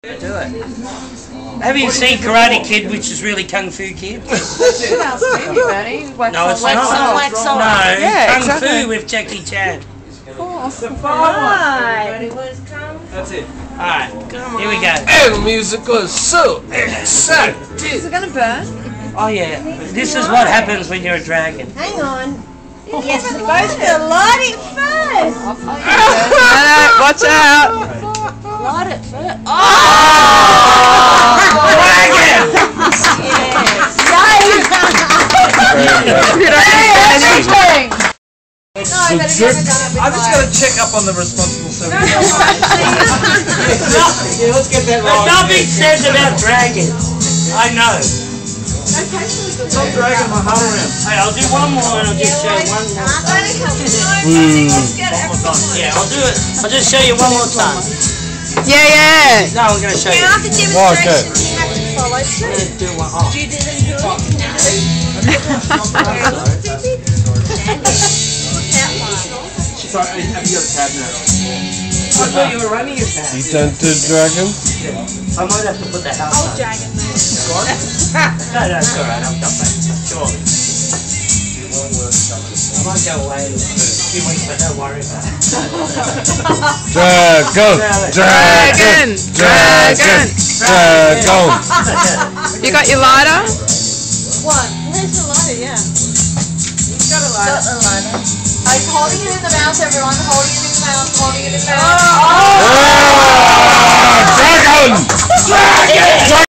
Do it. Have you seen Karate Kid, which is really Kung Fu Kid? That's it. No, it's not. No, Yeah, Kung exactly. Fu with Jackie Chan. That's it. Alright, here we go. And the music was so exciting. Is it gonna burn? Oh yeah, this is what happens when you're a dragon. Hang on. You're supposed to light it first. No, watch out! Light it first. Dragon! I'm just going to check up on the responsible service. Yeah, let's get that There's right. nothing said about dragons. I know. Stop dragging my heart around. Hey, I'll do one more and I'll just show you one more. Yeah, I'll do it. I'll just show you one more time. Yeah. No, I'm going to show you. After demonstration, you have to follow through. Let's do one. Oh. You didn't do it. Sorry, have you got a tab now? I thought you were running your tab. You don't do dragon? I might have to put the house on. Dragon man. No, it's alright. I'll come back. Sure. I might go away a few weeks, but don't worry about it. Dragon! Dragon! Dragon! You got your lighter? One. Where's the lighter? Yeah. You've got a lighter. Got the lighter. I'm holding it in the mouth, everyone. Holding it in the mouth. Holding it in the mouth. Dragon! Dragon!